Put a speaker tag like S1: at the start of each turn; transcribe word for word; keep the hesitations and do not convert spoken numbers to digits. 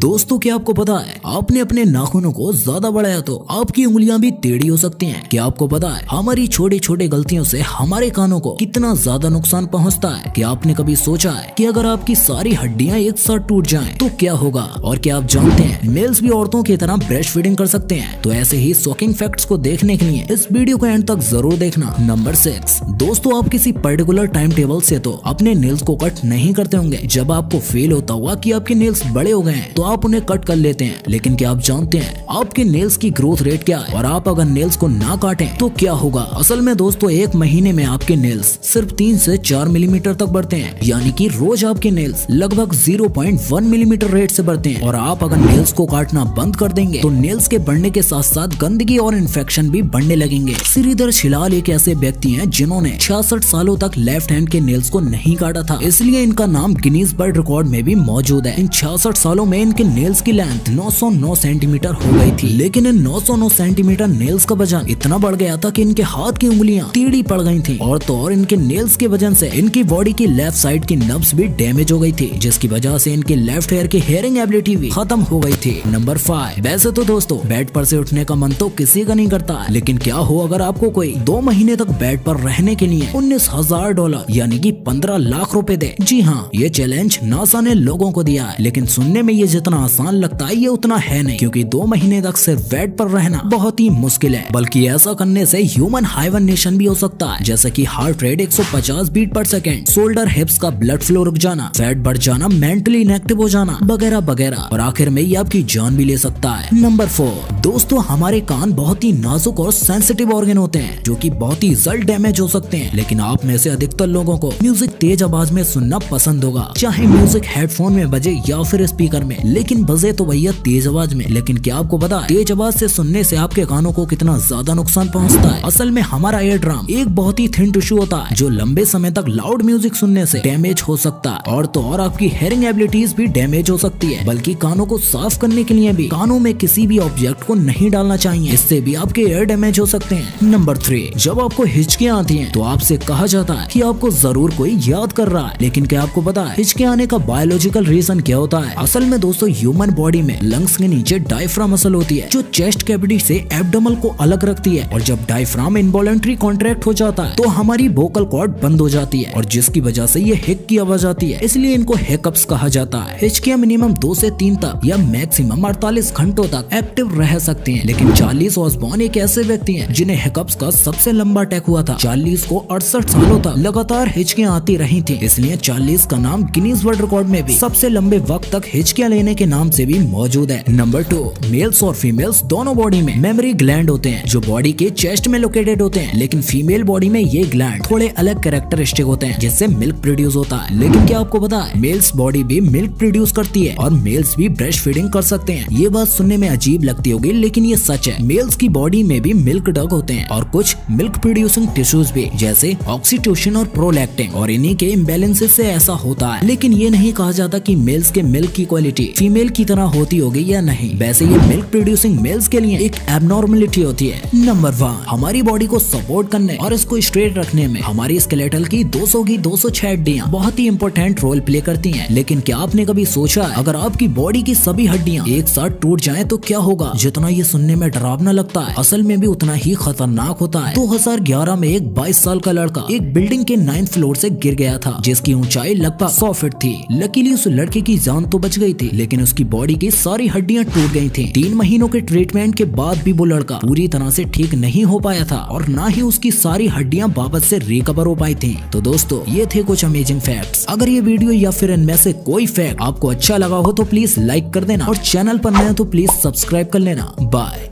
S1: दोस्तों क्या आपको पता है आपने अपने नाखूनों को ज्यादा बढ़ाया तो आपकी उंगलियां भी टेढ़ी हो सकती हैं। क्या आपको पता है हमारी छोटी छोटी गलतियों से हमारे कानों को कितना ज्यादा नुकसान पहुंचता है। क्या आपने कभी सोचा है कि अगर आपकी सारी हड्डियां एक साथ टूट जाएं तो क्या होगा। और क्या आप जानते हैं मेल्स भी औरतों की तरह ब्रेस्ट फीडिंग कर सकते हैं। तो ऐसे ही शॉकिंग फैक्ट्स को देखने के लिए इस वीडियो को एंड तक जरूर देखना। नंबर सिक्स, दोस्तों आप किसी पर्टिकुलर टाइम टेबल से तो अपने नेल्स को कट नहीं करते होंगे। जब आपको फील होता हुआ कि आपके नेल्स बड़े हो गए हैं तो आप उन्हें कट कर लेते हैं। लेकिन क्या आप जानते हैं आपके नेल्स की ग्रोथ रेट क्या है और आप अगर नेल्स को ना काटें तो क्या होगा। असल में दोस्तों एक महीने में आपके नेल्स सिर्फ तीन से चार मिलीमीटर तक बढ़ते हैं, यानी कि रोज आपके नेल्स लगभग zero point one millimetre rate से बढ़ते हैं। और आप अगर नेल्स को काटना बंद कर देंगे तो नेल्स के बढ़ने के साथ साथ गंदगी और इन्फेक्शन भी बढ़ने लगेंगे। श्रीधर शिलाल एक ऐसे व्यक्ति हैं जिन्होंने छियासठ सालों तक लेफ्ट हैंड के नेल्स को नहीं काटा था, इसलिए इनका नाम गिनीज वर्ल्ड रिकॉर्ड में भी मौजूद है। इन छियासठ सालों में इनके नेल्स की लेंथ नौ सौ नौ सेंटीमीटर हो गई थी। लेकिन इन नौ सौ नौ सेंटीमीटर नेल्स का वजन इतना बढ़ गया था कि इनके हाथ की उंगलियां टेढ़ी पड़ गई थी। और तो और इनके नेल्स के वजन से इनकी बॉडी की लेफ्ट साइड की नर्व्स भी डैमेज हो गई थी, जिसकी वजह से इनके लेफ्ट हेयर की हेयरिंग एबिलिटी भी खत्म हो गई थी। नंबर फाइव, वैसे तो दोस्तों बेड पर से उठने का मन तो किसी का नहीं करता, लेकिन क्या हो अगर आपको कोई दो महीने तक बेड पर रहने के लिए उन्नीस हजार डॉलर यानी कि पंद्रह लाख रुपए दे। जी हाँ, ये चैलेंज नासा ने लोगों को दिया है, लेकिन सुनने में ये जितना आसान लगता है ये उतना है नहीं, क्योंकि दो महीने तक सिर्फ बेड पर रहना बहुत ही मुश्किल है। बल्कि ऐसा करने से ह्यूमन हाइबरनेशन भी हो सकता है, जैसे कि हार्ट रेट एक सौ पचास बीट पर सेकेंड, शोल्डर हिप्स का ब्लड फ्लो रुक जाना, फैट बढ़ जाना, मेंटली इनएक्टिव हो जाना वगैरह वगैरह, और आखिर में ये आपकी जान भी ले सकता है। नंबर फोर, दोस्तों हमारे कान बहुत ही नाजुक और सेंसिटिव ऑर्गन होते हैं जो कि बहुत ही जल्द डैमेज हो सकते हैं। लेकिन आप में से अधिकतर लोगों को म्यूजिक तेज आवाज में सुनना पसंद होगा, चाहे म्यूजिक हेडफोन में बजे या फिर स्पीकर में, लेकिन बजे तो भैया तेज आवाज में। लेकिन क्या आपको पता है तेज आवाज से सुनने से आपके कानों को कितना ज्यादा नुकसान पहुंचता है। असल में हमारा ईयर ड्रम एक बहुत ही थिन टिश्यू होता है जो लंबे समय तक लाउड म्यूजिक सुनने से डैमेज हो सकता है। और तो और आपकी हेयरिंग एबिलिटीज भी डैमेज हो सकती है। बल्कि कानों को साफ करने के लिए भी कानों में किसी भी ऑब्जेक्ट को नहीं डालना चाहिए, इससे भी आपके ईयर डैमेज हो सकते हैं। नंबर थ्री, जब आपको हिचकियां आती हैं तो आपसे कहा जाता है कि आपको जरूर कोई याद कर रहा है। लेकिन क्या आपको पता है हिचकियां आने का बायोलॉजिकल रीजन क्या होता है। असल में दोस्तों ह्यूमन बॉडी में लंग्स के नीचे डायफ्राम मसल होती है जो चेस्ट कैविटी से एब्डोमेन को अलग रखती है। और जब डायफ्राम इनवॉलंटरी कॉन्ट्रैक्ट हो जाता है तो हमारी वोकल कॉर्ड बंद हो जाती है, और जिसकी वजह से ये हिक की आवाज आती है, इसलिए इनको हिकअप्स कहा जाता है। हिचकियां मिनिमम दो से तीन तक या मैक्सिमम अड़तालीस घंटों तक एक्टिव रह सकती हैं। लेकिन चार्लिस ऑसबॉर्न एक ऐसे व्यक्ति हैं जिन्हें हिकअप्स का सबसे लंबा अटैक हुआ था। चार्लिस को अड़सठ सालों तक लगातार हिचकियां आती रही थी, इसलिए चार्लिस का नाम गिनीज वर्ल्ड रिकॉर्ड में भी सबसे लंबे वक्त तक हिचकियां लेने के नाम से भी मौजूद है। नंबर टू, मेल्स और फीमेल्स दोनों बॉडी में मेमोरी ग्लैंड होते हैं जो बॉडी के चेस्ट में लोकेटेड होते हैं। लेकिन फीमेल बॉडी में ये ग्लैंड थोड़े अलग कैरेक्टरिस्टिक होते हैं जिससे मिल्क प्रोड्यूस होता है। लेकिन क्या आपको पता है मेल्स बॉडी भी मिल्क प्रोड्यूस करती है और मेल्स भी ब्रेस्ट फीडिंग कर सकते हैं। ये बात सुनने में अजीब लगती होगी, लेकिन ये सच है। मेल्स की बॉडी में भी मिल्क डग होते हैं और कुछ मिल्क प्रोड्यूसिंग टिश्यूज भी, जैसे ऑक्सीटोसिन और प्रोलैक्टिन, और इन्हीं के इम्बैलेंसेस से ऐसा होता है। लेकिन ये नहीं कहा जाता कि मेल्स के मिल्क की क्वालिटी फीमेल की तरह होती होगी या नहीं। वैसे ये मिल्क प्रोड्यूसिंग मेल्स के लिए एक एबनॉर्मलिटी होती है। नंबर वन, हमारी बॉडी को सपोर्ट करने और इसको स्ट्रेट रखने में हमारी स्केलेटल की दो सौ की दो सौ छह हड्डियां बहुत ही इंपॉर्टेंट रोल प्ले करती हैं। लेकिन क्या आपने कभी सोचा है अगर आपकी बॉडी की सभी हड्डियां एक साथ टूट जाएं तो क्या होगा। जितना ये सुनने में डरावना लगता है असल में भी उतना ही खतरनाक होता है। दो हज़ार ग्यारह में एक बाईस साल का लड़का एक बिल्डिंग के नाइन्थ फ्लोर से गिर गया था जिसकी ऊंचाई लगभग सौ फीट थी। लकीली उस लड़के की जान तो बच गई थी, लेकिन उसकी बॉडी की सारी हड्डियां टूट गई थी। तीन महीनों के ट्रीटमेंट के बाद भी वो लड़का पूरी तरह से ठीक नहीं हो पाया था और ना ही उसकी सारी हड्डियां वापस से रिकवर हो पाई थी। तो दोस्तों ये थे कुछ अमेजिंग फैक्ट्स। अगर ये वीडियो या फिर इनमें से कोई फैक्ट आपको अच्छा लगा हो तो प्लीज लाइक कर देना, और चैनल पर नए हो तो प्लीज सब्सक्राइब कर लेना। बाय।